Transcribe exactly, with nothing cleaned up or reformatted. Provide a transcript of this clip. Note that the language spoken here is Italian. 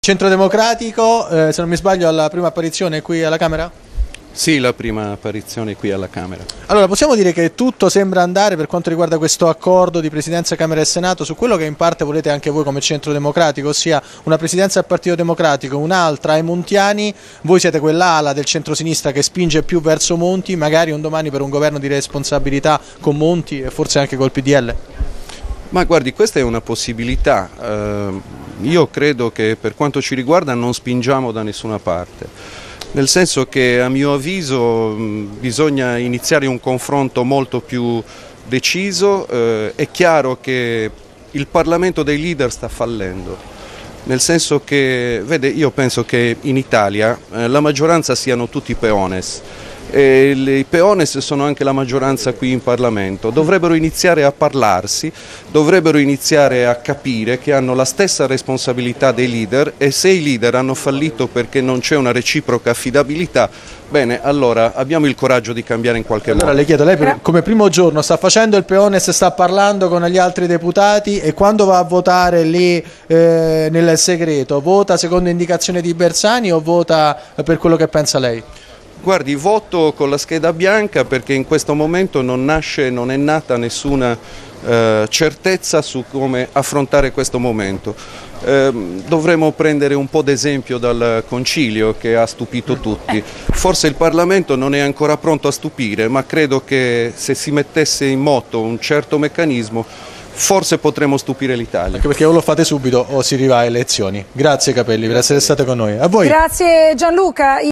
Centro Democratico, eh, se non mi sbaglio, alla prima apparizione qui alla Camera? Sì, la prima apparizione qui alla Camera. Allora, possiamo dire che tutto sembra andare per quanto riguarda questo accordo di Presidenza Camera e Senato su quello che in parte volete anche voi come Centro Democratico, ossia una Presidenza al Partito Democratico, un'altra ai Montiani. Voi siete quell'ala del centro-sinistra che spinge più verso Monti, magari un domani per un governo di responsabilità con Monti e forse anche col P D L? Ma guardi, questa è una possibilità. Eh, io credo che per quanto ci riguarda non spingiamo da nessuna parte. Nel senso che a mio avviso mh, bisogna iniziare un confronto molto più deciso, eh, è chiaro che il Parlamento dei leader sta fallendo, nel senso che, vede, io penso che in Italia eh, la maggioranza siano tutti peones. E i peones sono anche la maggioranza qui in Parlamento, dovrebbero iniziare a parlarsi, dovrebbero iniziare a capire che hanno la stessa responsabilità dei leader e se i leader hanno fallito perché non c'è una reciproca affidabilità, bene, allora abbiamo il coraggio di cambiare in qualche allora, modo. Le chiedo, lei per, come primo giorno sta facendo il peones, sta parlando con gli altri deputati e quando va a votare lì eh, nel segreto, vota secondo indicazione di Bersani o vota per quello che pensa lei? Guardi, voto con la scheda bianca perché in questo momento non nasce, non è nata nessuna eh, certezza su come affrontare questo momento. Eh, dovremmo prendere un po' d'esempio dal concilio che ha stupito tutti. Forse il Parlamento non è ancora pronto a stupire, ma credo che se si mettesse in moto un certo meccanismo forse potremmo stupire l'Italia. Anche perché o lo fate subito o si arriva a elezioni. Grazie Capelli per essere state con noi. A voi. Grazie Gianluca.